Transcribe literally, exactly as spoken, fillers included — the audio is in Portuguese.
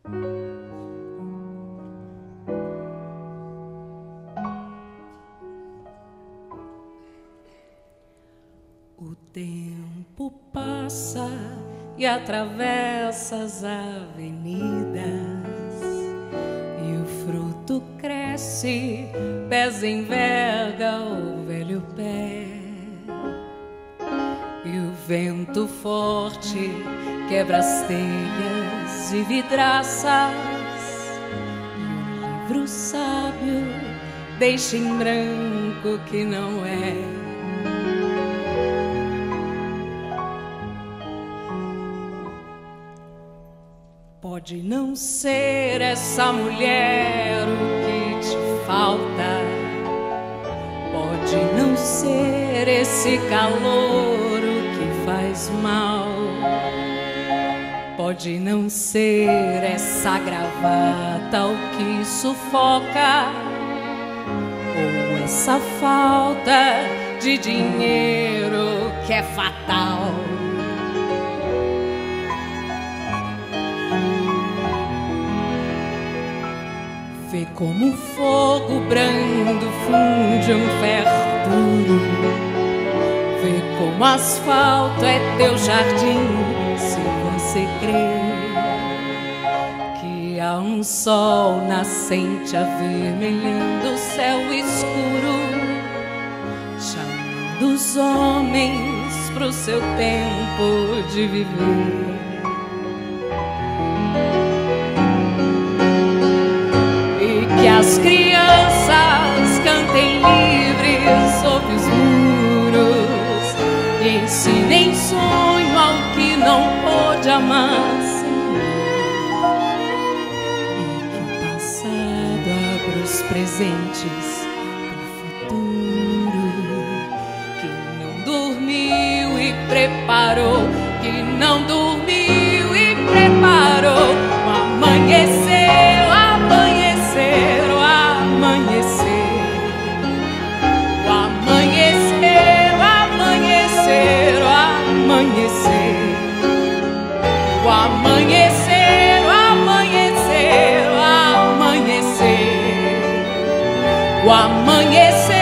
O tempo passa e atravessa as avenidas, e o fruto cresce, pés enverga o velho pé, e o vento forte quebra as telhas e vidraças, e o livro sábio deixa em branco que não é. Pode não ser essa mulher o que te falta, pode não ser esse calor o que faz mal, pode não ser essa gravata o que sufoca, ou essa falta de dinheiro que é fatal. Vê como o fogo brando funde um ferro duro, vê como asfalto é teu jardim, se você crê que há um sol nascente avermelhando o céu escuro, chamando os homens pro seu tempo de viver. Que as crianças cantem livres sob os muros e ensinem sonho ao que não pôde amar, Senhor. E que o passado abra os presentes pro futuro, que não dormiu e preparou, que não dormiu e preparou o amanhecer. O amanhecer, o amanhecer, o amanhecer, o amanhecer.